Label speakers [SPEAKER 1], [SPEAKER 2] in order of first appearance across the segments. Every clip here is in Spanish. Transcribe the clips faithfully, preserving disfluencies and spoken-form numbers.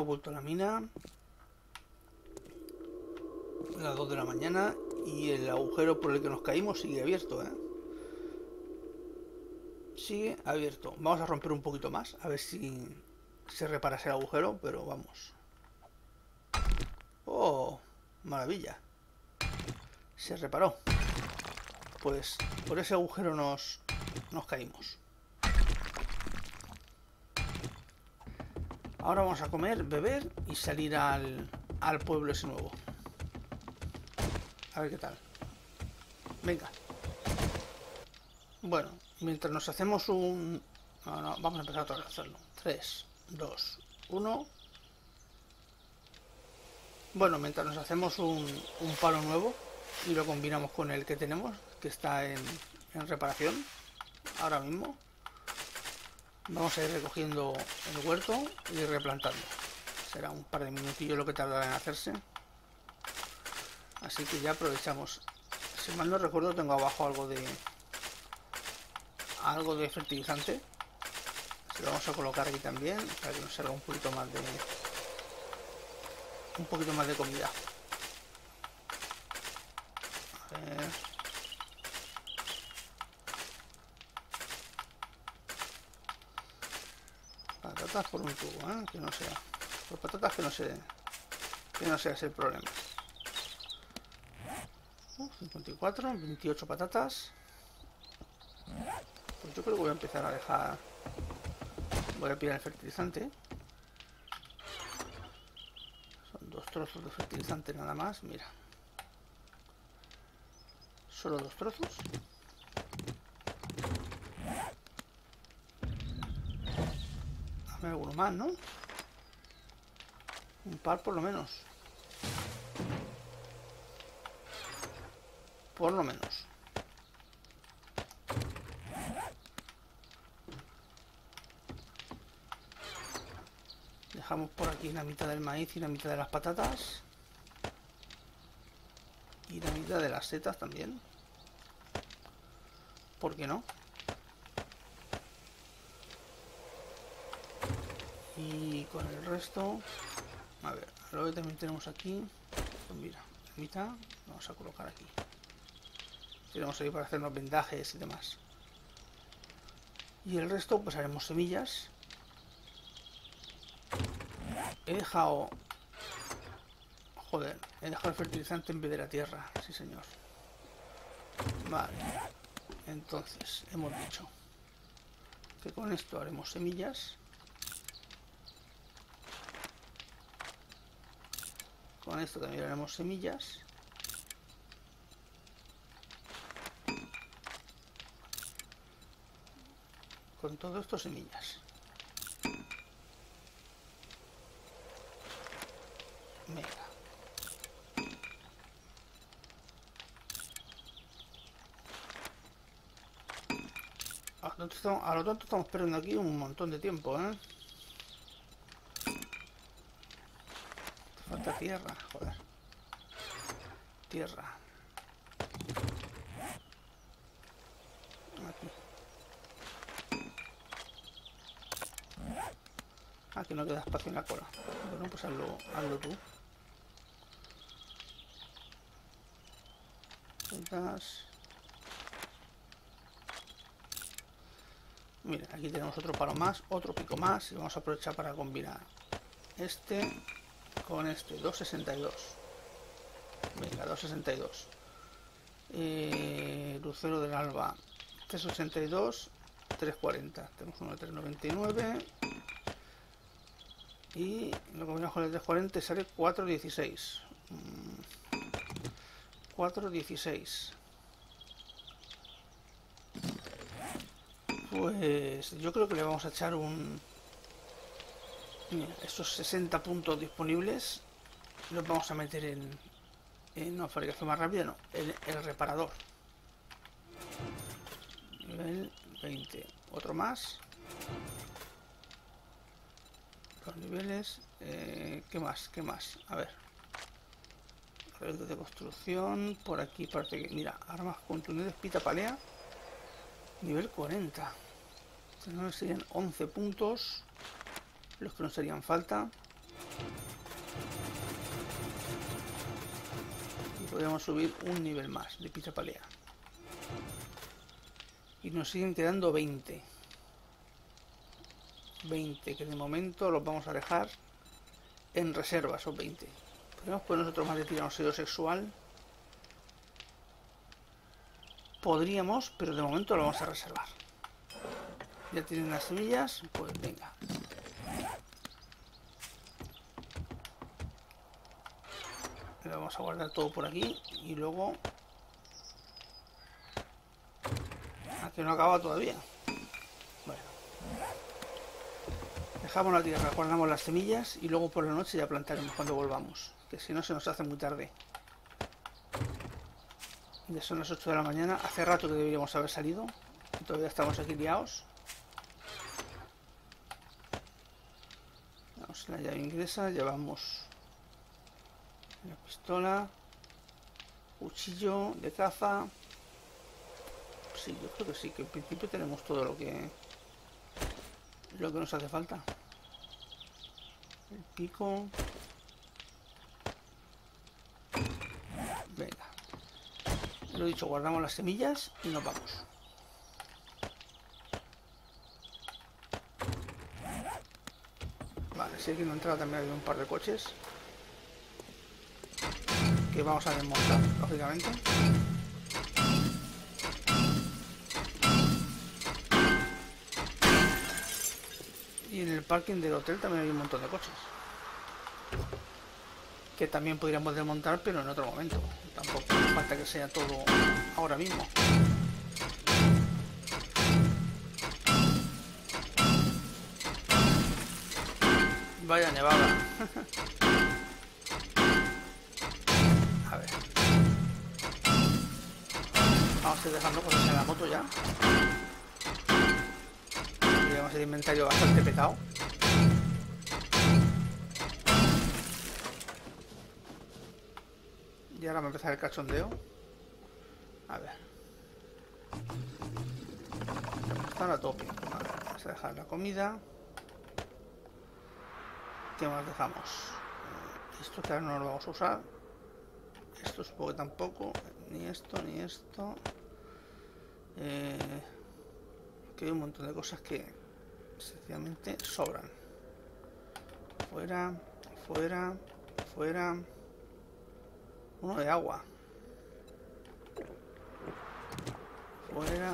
[SPEAKER 1] vuelto a la mina. Las dos de la mañana. Y el agujero por el que nos caímos sigue abierto, ¿eh? Sigue abierto. Vamos a romper un poquito más. A ver si se repara ese agujero. Pero vamos. ¡Oh! Maravilla. Se reparó. Pues por ese agujero nos, nos caímos. Ahora vamos a comer, beber y salir al, al pueblo ese nuevo. A ver qué tal. Venga. Bueno, mientras nos hacemos un... No, no, vamos a empezar otra vez a hacerlo. tres, dos, uno. Bueno, mientras nos hacemos un, un palo nuevo y lo combinamos con el que tenemos, que está en, en reparación ahora mismo. Vamos a ir recogiendo el huerto y replantando. Será un par de minutillos lo que tardará en hacerse. Así que ya aprovechamos. Si mal no recuerdo, tengo abajo algo de algo de fertilizante. Se lo vamos a colocar aquí también para que nos salga un poquito más de un poquito más de comida. A ver. Patatas por un tubo, ¿eh? Que no sea. Por patatas que no se que no sea ese el problema. Uh, cincuenta y cuatro, veintiocho patatas. Pues yo creo que voy a empezar a dejar. Voy a pillar el fertilizante. Son dos trozos de fertilizante nada más, mira. Solo dos trozos. Dame alguno más, ¿no? Un par por lo menos. Por lo menos. Dejamos por aquí la mitad del maíz y la mitad de las patatas. Y la mitad de las setas también. ¿Por qué no? Y con el resto... A ver, lo que también tenemos aquí... Pues mira, la mitad vamos a colocar aquí. Tenemos ahí para hacernos vendajes y demás. Y el resto pues haremos semillas. He dejado... Joder, he dejado el fertilizante en vez de la tierra. Sí, señor. Vale. Entonces, hemos dicho que con esto haremos semillas. Con esto también haremos semillas. Con todo esto semillas. Venga. A lo, tonto, a lo tonto estamos perdiendo aquí un montón de tiempo, ¿eh? Te falta tierra, joder. Tierra. Aquí. Aquí no queda espacio en la cola. Bueno, pues hazlo, hazlo tú. Ventas. Mira, aquí tenemos otro palo más, otro pico más y vamos a aprovechar para combinar este con este, dos sesenta y dos. Venga, dos sesenta y dos. Eh, Lucero del Alba, tres sesenta y dos, tres cuarenta. Tenemos uno de tres noventa y nueve. Y lo combinamos con el tres cuarenta y sale cuatro dieciséis. cuatro dieciséis. Pues yo creo que le vamos a echar un... Mira, estos sesenta puntos disponibles los vamos a meter en, en una fabricación más rápida, no, en el reparador. Nivel veinte. Otro más. Los niveles. Eh, ¿Qué más? ¿Qué más? A ver. Red de construcción. Por aquí parece que... Mira, armas contundentes, pita palea. Nivel cuarenta. Entonces serían once puntos los que nos harían falta. podríamos subir un nivel más de pizza palea. Y nos siguen quedando veinte. veinte, que de momento los vamos a dejar en reserva, son veinte. Podríamos poner nosotros más de tiranosaurio sexual. Podríamos, pero de momento lo vamos a reservar. Ya tienen las semillas, pues venga. Lo vamos a guardar todo por aquí y luego... Aquí no acaba todavía. Bueno. Dejamos la tierra, guardamos las semillas y luego por la noche ya plantaremos cuando volvamos. Que si no se nos hace muy tarde. Ya son las ocho de la mañana. Hace rato que deberíamos haber salido. Y todavía estamos aquí liados. Vamos, la llave inglesa. Llevamos la pistola. Cuchillo de caza. Sí, yo creo que sí, que en principio tenemos todo lo que lo que nos hace falta. El pico. Venga. Lo dicho, guardamos las semillas y nos vamos. Vale, si aquí en la entrada también hay un par de coches que vamos a desmontar, lógicamente. Y en el parking del hotel también hay un montón de coches que también podríamos desmontar, pero en otro momento. Tampoco hace falta que sea todo ahora mismo. Vaya nevada. A ver. Vamos a ir dejando cosas en la moto ya. Llevamos el inventario bastante petado. Y ahora va a empezar el cachondeo. A ver. Están a tope. Vale, vamos a dejar la comida. ¿Qué más dejamos? Esto que ahora no lo vamos a usar. Esto supongo que tampoco. Ni esto, ni esto. Eh, que hay un montón de cosas que sencillamente sobran. Fuera, fuera, fuera. Uno de agua. Fuera.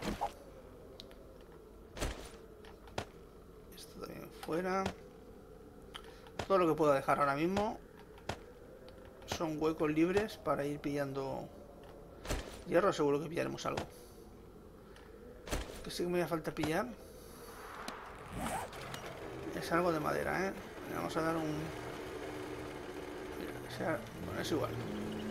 [SPEAKER 1] Esto también fuera. Todo lo que puedo dejar ahora mismo son huecos libres para ir pillando hierro. Seguro que pillaremos algo. Que sí que me voy a falta pillar es algo de madera, ¿eh? Le vamos a dar un... O sea, bueno, es igual.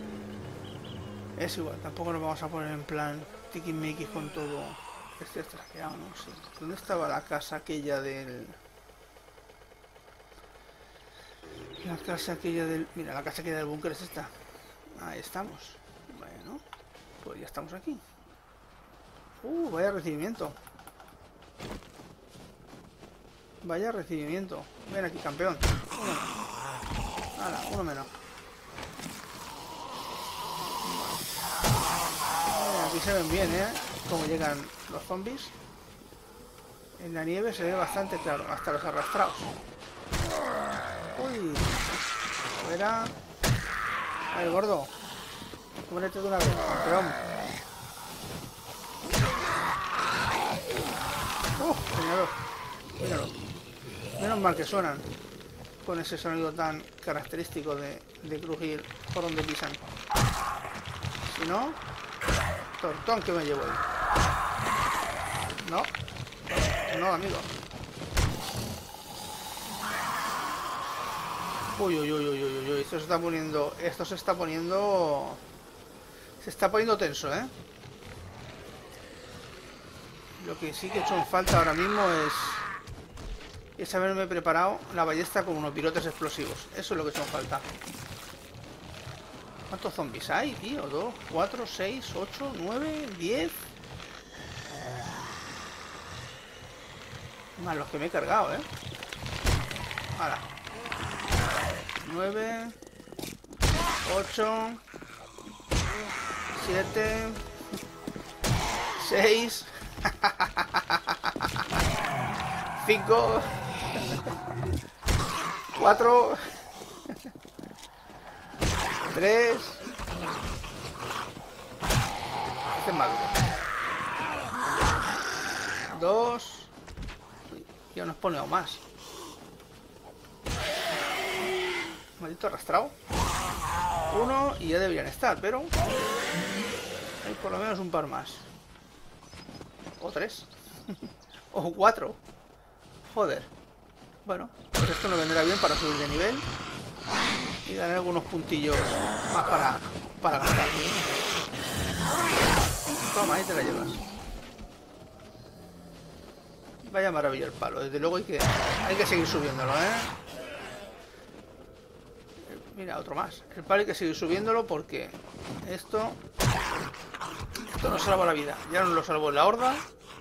[SPEAKER 1] Es igual, tampoco nos vamos a poner en plan tiquismiquis con todo este trajeado, ¿no? Sí. ¿Dónde estaba la casa aquella del... La casa aquella del... Mira, la casa aquella del búnker es esta. Ahí estamos. Bueno, pues ya estamos aquí. Uh, vaya recibimiento. Vaya recibimiento. Ven aquí, campeón. Uno menos. Hala, uno menos. Vale, aquí se ven bien, ¿eh? Cómo llegan los zombies. En la nieve se ve bastante claro, hasta los arrastrados. Uy. Fuera. Ay, gordo. Muérete de una vez, campeón. Uh, señor. Míralo. Menos mal que suenan con ese sonido tan característico de, de crujir por donde pisan. Si no, tortón que me llevo ahí. No, no, amigo. Uy, uy, uy, uy, uy, uy, esto se está poniendo, esto se está poniendo, se está poniendo tenso, ¿eh? Lo que sí que he hecho en falta ahora mismo es es haberme preparado la ballesta con unos pirotes explosivos. Eso es lo que he hecho en falta. ¿Cuántos zombies hay, tío? dos, cuatro, seis, ocho, nueve, diez. Más los que me he cargado, ¿eh? Ahora. nueve, ocho, siete, seis, cinco, cuatro, tres. Este es maduro. dos. Ya nos pone aún más. Maldito arrastrado. Uno y ya deberían estar, pero hay por lo menos un par más. O tres. O cuatro. Joder. Bueno, pues esto nos vendrá bien para subir de nivel y ganar algunos puntillos más para, para gastar. Toma, ahí te la llevas. Vaya maravilla el palo. Desde luego hay que, hay que seguir subiéndolo, ¿eh? Mira, otro más. El palo hay que seguir subiéndolo porque esto... Esto nos salva la vida. Ya nos lo salvó en la horda.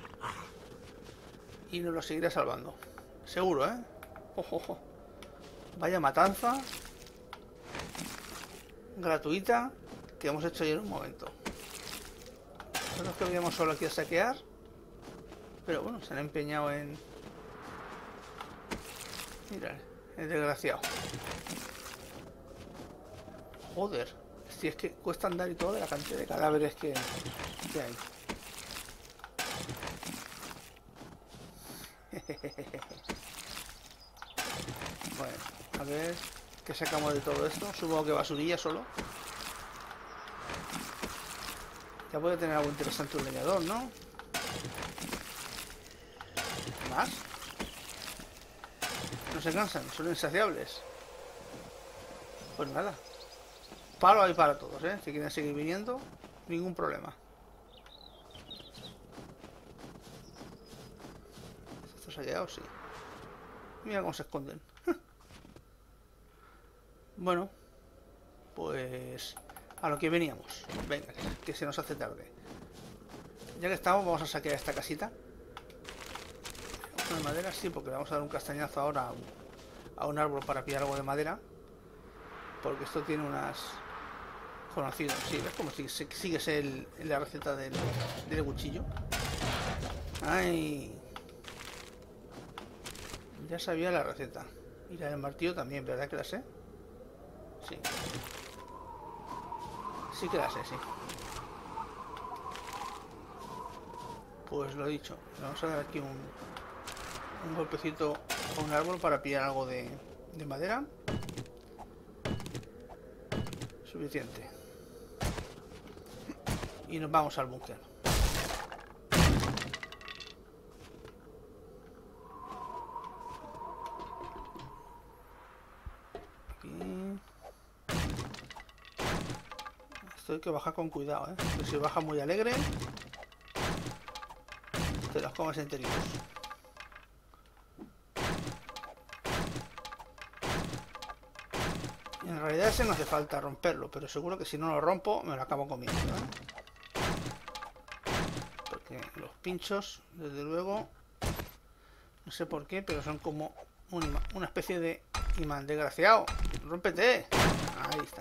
[SPEAKER 1] Y nos lo seguirá salvando. Seguro, ¿eh? Ojo, ojo. Vaya matanza gratuita que hemos hecho ayer en un momento. Nosotros que veníamos solo aquí a saquear. Pero bueno, se han empeñado en... Mirad, el desgraciado. Joder. Si es que cuesta andar y todo de la cantidad de cadáveres que, que hay. Bueno, a ver qué sacamos de todo esto. Supongo que basurilla solo. Ya puede tener algo interesante un leñador, ¿no? ¿Más? No se cansan, son insaciables. Pues nada. Palo hay para todos, ¿eh? Si quieren seguir viniendo, ningún problema. ¿Estos ha llegado? Sí. Mira cómo se esconden. Bueno, pues a lo que veníamos. Venga, que se nos hace tarde. Ya que estamos, vamos a saquear esta casita. De madera, sí, porque le vamos a dar un castañazo ahora a un, a un árbol para pillar algo de madera. Porque esto tiene unas... Conocido, sí, ¿ves? Como si sigues el, la receta del, del cuchillo. Ay. Ya sabía la receta. Y la del martillo también, ¿verdad que la sé? Sí. Sí que la sé, sí. Pues lo he dicho. Vamos a dar aquí un, un golpecito a un árbol para pillar algo de, de madera. Suficiente. Y nos vamos al búnker. Aquí. Esto hay que bajar con cuidado, ¿eh? Porque si baja muy alegre, te las comes enteritos. En realidad ese no hace falta romperlo, pero seguro que si no lo rompo me lo acabo comiendo, ¿eh? Porque los pinchos, desde luego, no sé por qué, pero son como un imán, una especie de imán. Desgraciado, rómpete. Ahí está.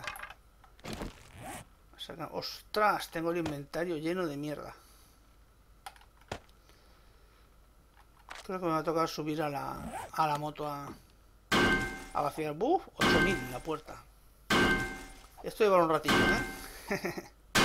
[SPEAKER 1] Ostras, tengo el inventario lleno de mierda. Creo que me va a tocar subir a la, a la moto a, a vaciar. ¡Buf! ocho mil en la puerta. Esto lleva un ratito, ¿eh?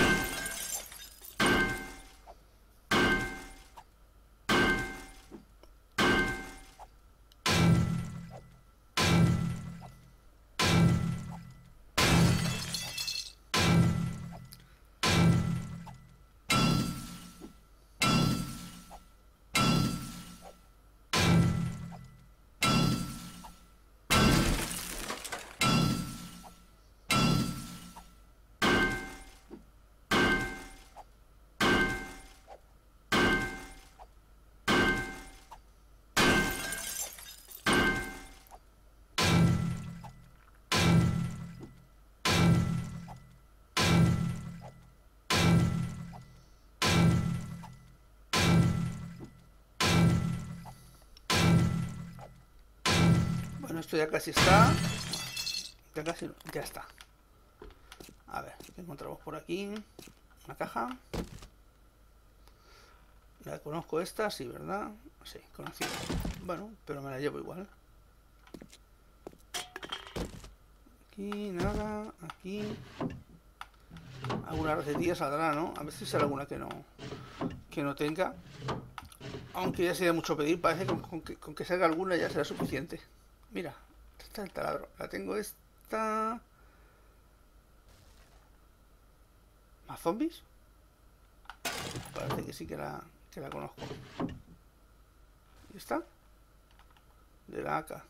[SPEAKER 1] Bueno, esto ya casi está. Ya casi no, ya está. A ver, ¿qué encontramos por aquí? Una caja. La conozco esta, sí, ¿verdad? Sí, conocida. Bueno, pero me la llevo igual. Aquí, nada. Aquí. Alguna recetilla saldrá, ¿no? A ver si sale alguna que no que no tenga. Aunque ya sería mucho pedir. Parece que con, que con que salga alguna ya será suficiente. Mira, esta es el taladro. La tengo esta. ¿Más zombies? Parece que sí que la, que la conozco. ¿Y esta? De la A K.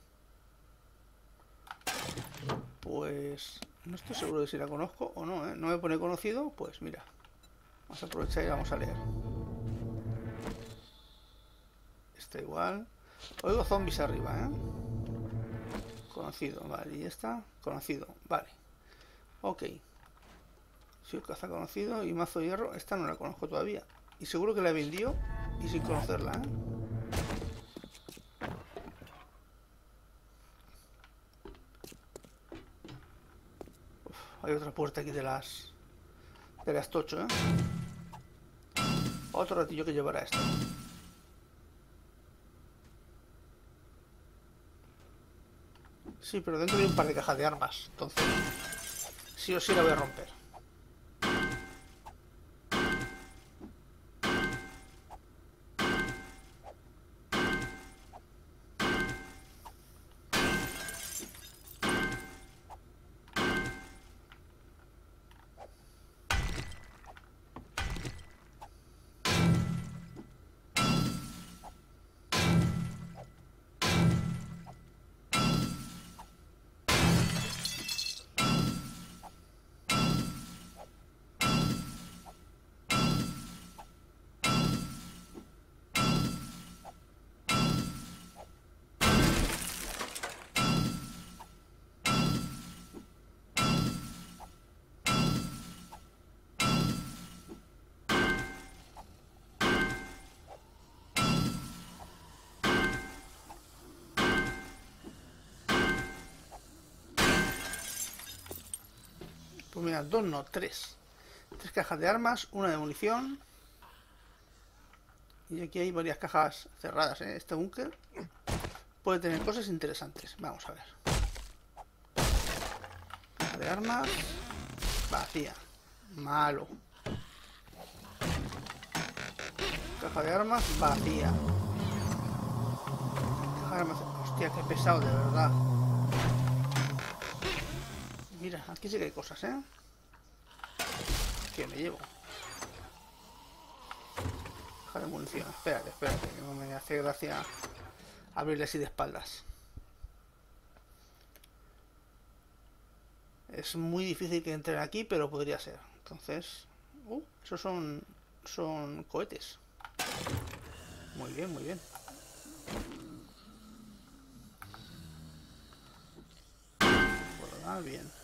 [SPEAKER 1] Pues no estoy seguro de si la conozco o no, ¿eh? No me pone conocido, pues mira. Vamos a aprovechar y vamos a leer. Está igual. Oigo zombies arriba, ¿eh? Conocido, vale. ¿Y esta? Conocido, vale. Ok. Si el caza conocido y mazo de hierro. Esta no la conozco todavía. Y seguro que la he vendido y sin conocerla, ¿eh? Uf, hay otra puerta aquí de las... De las tocho, ¿eh? Otro ratillo que llevará esto. Sí, pero dentro hay un par de cajas de armas. Entonces, sí o sí la voy a romper. Pues mira, dos no, tres. Tres cajas de armas, una de munición. Y aquí hay varias cajas cerradas, ¿eh? Este búnker puede tener cosas interesantes. Vamos a ver. Caja de armas. Vacía. Malo. Caja de armas vacía. Caja de armas... Hostia, qué pesado, de verdad. Mira, aquí sí que hay cosas, ¿eh? Que me llevo. Caja de munición. Espérate, espérate, que no me hace gracia abrirle así de espaldas. Es muy difícil que entren aquí, pero podría ser. Entonces... Uh, esos son... Son cohetes. Muy bien, muy bien. Por bien.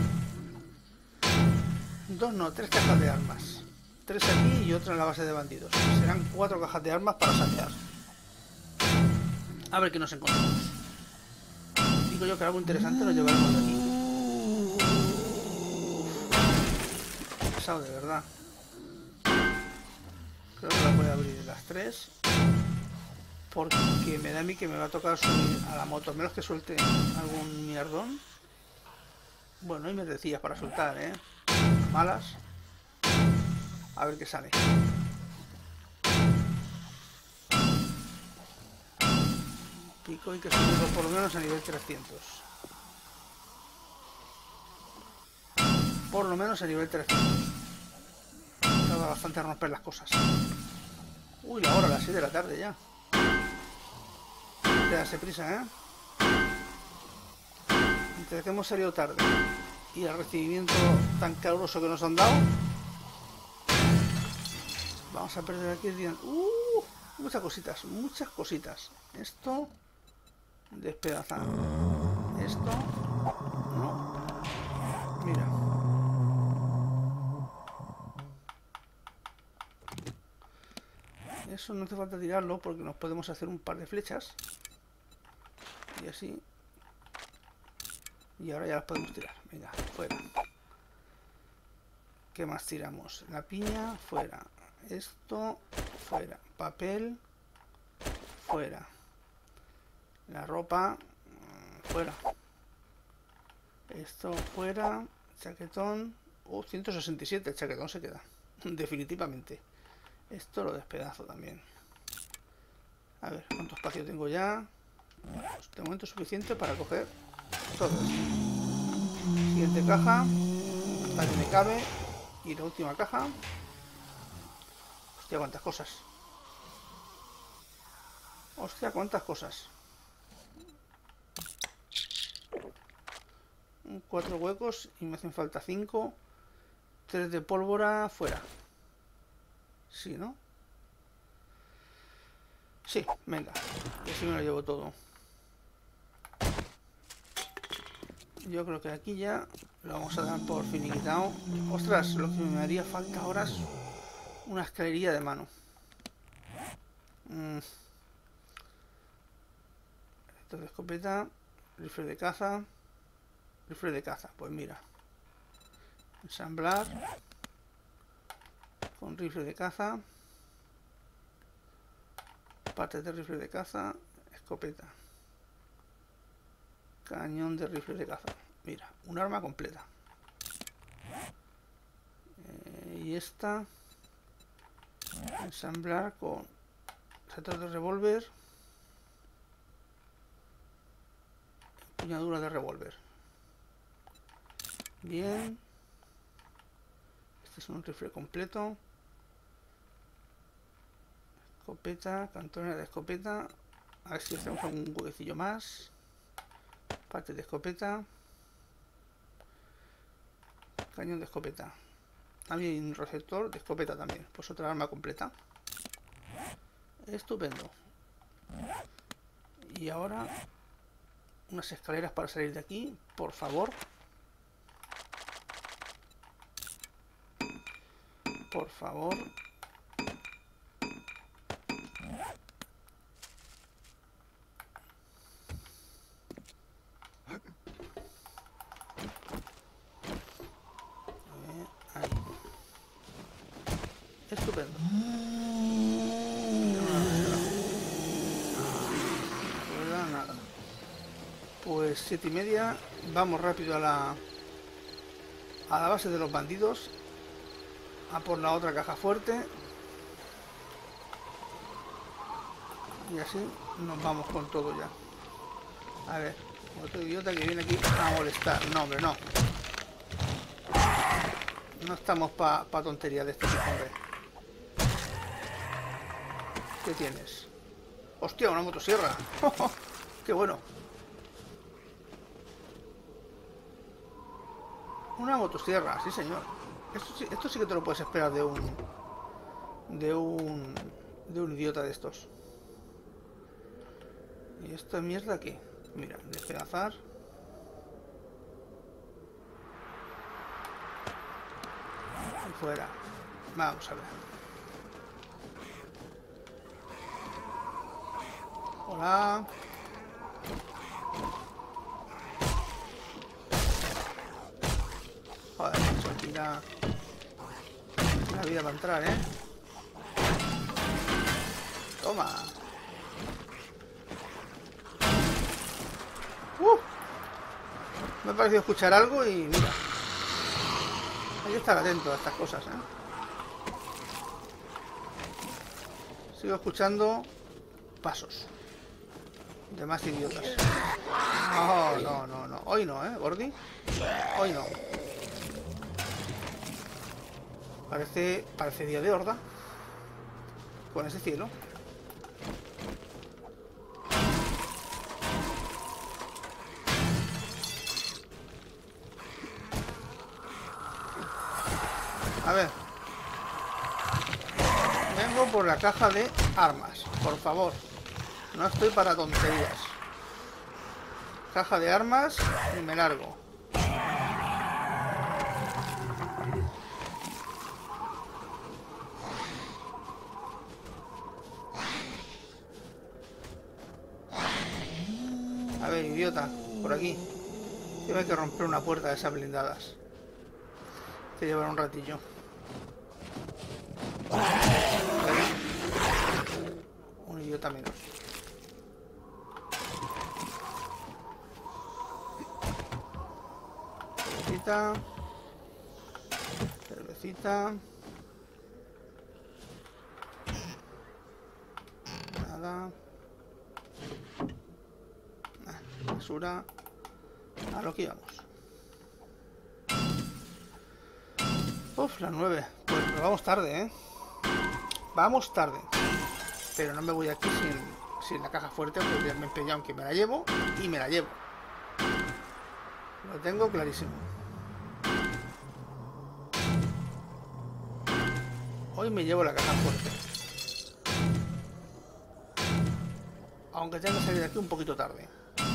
[SPEAKER 1] Dos no, tres cajas de armas. Tres aquí y otra en la base de bandidos. Serán cuatro cajas de armas para saquear. A ver qué nos encontramos. Digo yo que algo interesante nos llevaremos de aquí. Pesado, de verdad. Creo que la voy a abrir las tres. Porque me da a mí que me va a tocar subir a la moto. A menos que suelte algún mierdón. Bueno, hay mierdecillas para soltar, ¿eh? Malas. A ver qué sale. Pico y que subirlo por lo menos a nivel trescientos. Por lo menos a nivel trescientos. Tarda bastante a romper las cosas. Uy, la hora, a las seis de la tarde ya. Hay que darse prisa, ¿eh? Entre que hemos salido tarde y el recibimiento tan caluroso que nos han dado, vamos a perder aquí el día. Uh, muchas cositas, muchas cositas. Esto despedazado. Esto no. Mira. Eso no hace falta tirarlo porque nos podemos hacer un par de flechas. Y así. Y ahora ya las podemos tirar. Venga, fuera. ¿Qué más tiramos? La piña, fuera. Esto, fuera. Papel, fuera. La ropa, fuera. Esto, fuera. Chaquetón. Uh, ciento sesenta y siete, el chaquetón se queda. Definitivamente. Esto lo despedazo también. A ver, ¿cuánto espacio tengo ya? Pues de momento es suficiente para coger todo esto. Siguiente caja. Hasta que me cabe. Y la última caja. Hostia, cuántas cosas. Hostia, cuántas cosas. Cuatro huecos y me hacen falta cinco. Tres de pólvora fuera. Sí, ¿no? Sí, venga. Y así me lo llevo todo. Yo creo que aquí ya lo vamos a dar por finiquitado. Ostras, lo que me haría falta ahora es una escalería de mano. Mm. Esto de escopeta. Rifle de caza. Rifle de caza, pues mira. Ensamblar. Con rifle de caza. Parte de rifle de caza. Escopeta. Cañón de rifle de caza. Mira, un arma completa. Eh, y esta. Ensamblar con setas de revólver. Empuñadura de revólver. Bien. Este es un rifle completo. Escopeta, cantonera de escopeta. A ver si hacemos algún huequecillo más. Parte de escopeta. Cañón de escopeta. Hay un receptor de escopeta también. Pues otra arma completa. Estupendo. Y ahora unas escaleras para salir de aquí, por favor. Por favor. Ahí. Estupendo. Nada. Pues siete y media. Vamos rápido a la a la base de los bandidos. A por la otra caja fuerte. Y así nos vamos con todo ya. A ver, otro idiota que viene aquí a molestar. No, hombre, no. No estamos para pa tonterías de este tipo, hombre. ¿Qué tienes? ¡Hostia, una motosierra! ¡Qué bueno! Una motosierra, sí señor. Esto sí, esto sí que te lo puedes esperar de un... De un... De un idiota de estos. ¿Y esta mierda qué? Mira, despedazar. Y fuera. Vamos a ver. Hola. Joder, macho, aquí la... la vida va a entrar, ¿eh? Toma. Uh, me ha parecido escuchar algo y mira. Hay que estar atento a estas cosas, ¿eh? Sigo escuchando pasos de más idiotas. No, no, no, no. Hoy no, ¿eh, Gordy? Hoy no. Parece, parece día de horda. Con ese cielo. A ver. Vengo por la caja de armas. Por favor. No estoy para tonterías. Caja de armas y me largo. A ver, idiota, por aquí. Tengo que romper una puerta de esas blindadas. que llevar un ratillo. Un idiota menos. Cervecita. Cervecita. Nada. Nah, basura. A lo que íbamos. Uf, las nueve. Pues, pues vamos tarde, ¿eh? Vamos tarde. Pero no me voy aquí sin, sin la caja fuerte, porque ya me he empeñado en que me la llevo y me la llevo. Lo tengo clarísimo. Hoy me llevo la caja fuerte. Aunque tenga que salir de aquí un poquito tarde.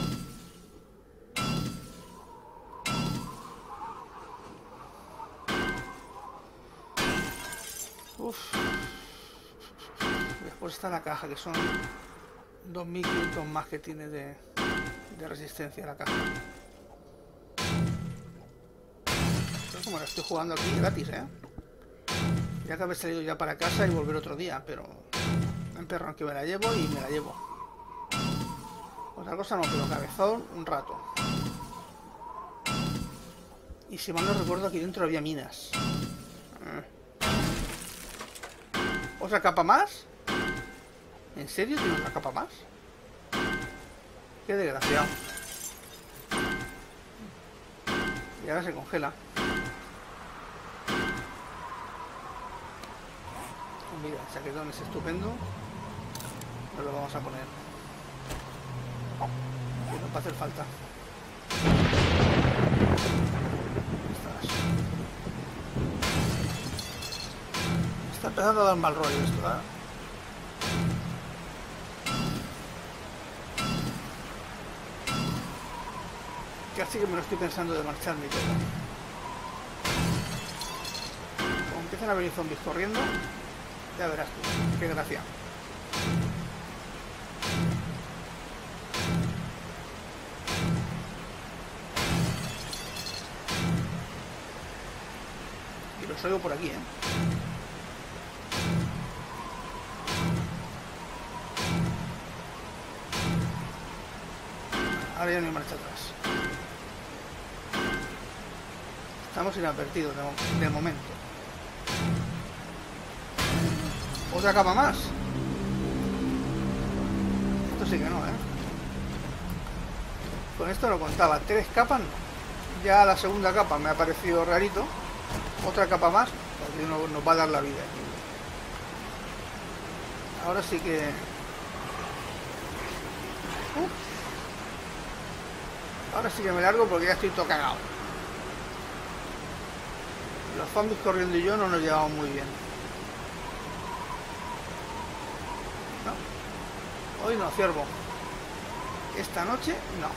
[SPEAKER 1] Uf. Después está la caja, que son dos mil quinientos más que tiene de, de resistencia la caja. Pero como la estoy jugando aquí gratis, ¿eh? Ya que haber salido ya para casa y volver otro día, pero me emperran que me la llevo y me la llevo. Otra cosa no, pero cabezón un rato. Y si mal no recuerdo, aquí dentro había minas. ¿Otra capa más? ¿En serio tiene otra capa más? Qué desgraciado. Y ahora se congela. Mira, el chaquetón es estupendo. Nos lo vamos a poner. Que no va a hacer falta. Está empezando a dar mal rollo esto, ¿eh? Casi que me lo estoy pensando de marcharme y todo. Como empiezan a venir zombies corriendo, ya verás tú, qué gracia. Y los oigo por aquí, ¿eh? Ahora ya no hay marcha atrás. Estamos inadvertidos de, de momento. ¿Otra capa más? Esto sí que no, ¿eh? Con esto lo contaba. Tres capas no. Ya la segunda capa me ha parecido rarito. Otra capa más, porque no, nos va a dar la vida. Ahora sí que... Uh. Ahora sí que me largo porque ya estoy todo cagado. Los zombies corriendo y yo no nos llevamos muy bien. No. Hoy no, ciervo. Esta noche no.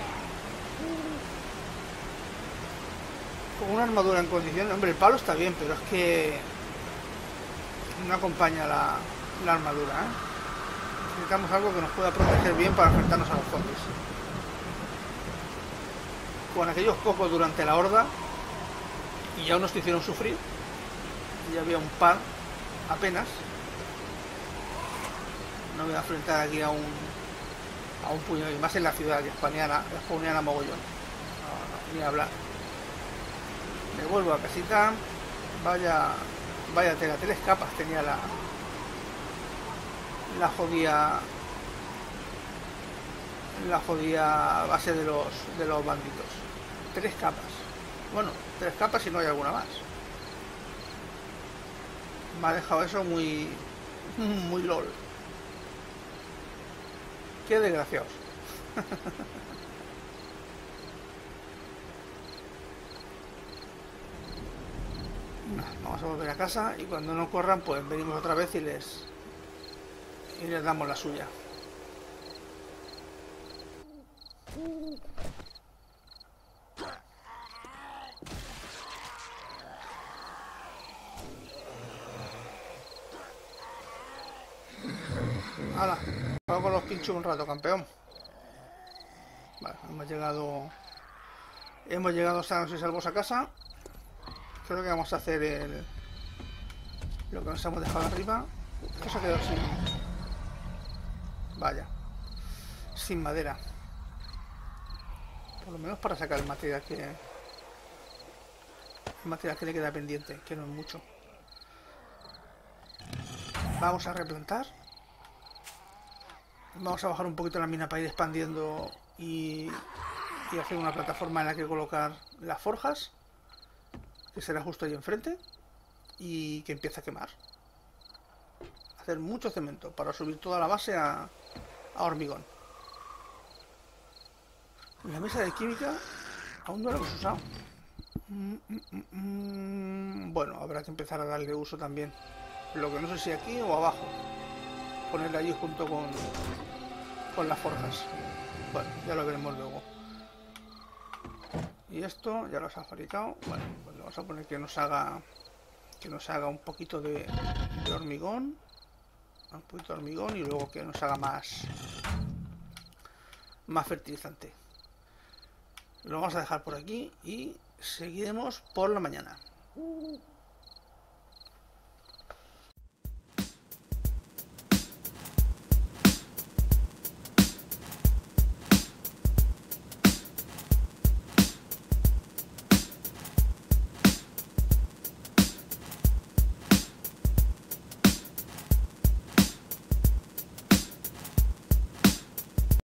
[SPEAKER 1] Con una armadura en condiciones... Hombre, el palo está bien, pero es que no acompaña la, la armadura, ¿eh? Necesitamos algo que nos pueda proteger bien para enfrentarnos a los zombies. Con aquellos pocos durante la horda, y ya unos te hicieron sufrir, y había un par apenas. No me voy a enfrentar aquí a un a un puño, y más en la ciudad, que spawnean a mogollón. No, no, ni hablar. Me vuelvo a casita. Vaya vaya tela, tres capas tenía la la jodida la jodida base de los de los bandidos. Tres capas. Bueno, tres capas y no hay alguna más. Me ha dejado eso muy muy lol. Qué desgraciados. Vamos a volver a casa y cuando no corran pues venimos otra vez y les y les damos la suya. ¡Hala! Vamos con los pinchos un rato, campeón. Vale, hemos llegado... Hemos llegado sanos y salvos a casa. Creo que vamos a hacer el... lo que nos hemos dejado arriba. Esto se ha quedado sin... vaya. Sin madera. Por lo menos para sacar el material que... el material que le queda pendiente, que no es mucho. Vamos a replantar. Vamos a bajar un poquito la mina para ir expandiendo y, y hacer una plataforma en la que colocar las forjas, que será justo ahí enfrente, y que empiece a quemar. Hacer mucho cemento para subir toda la base a, a hormigón. La mesa de química aún no la hemos usado. Mm, mm, mm, bueno, habrá que empezar a darle uso también. Lo que no sé si aquí o abajo. Ponerla allí junto con, con las forjas. Bueno, ya lo veremos luego. Y esto ya lo has fabricado. Bueno, pues le vamos a poner que nos haga que nos haga un poquito de, de hormigón. Un poquito de hormigón y luego que nos haga más más fertilizante. Lo vamos a dejar por aquí y seguiremos por la mañana.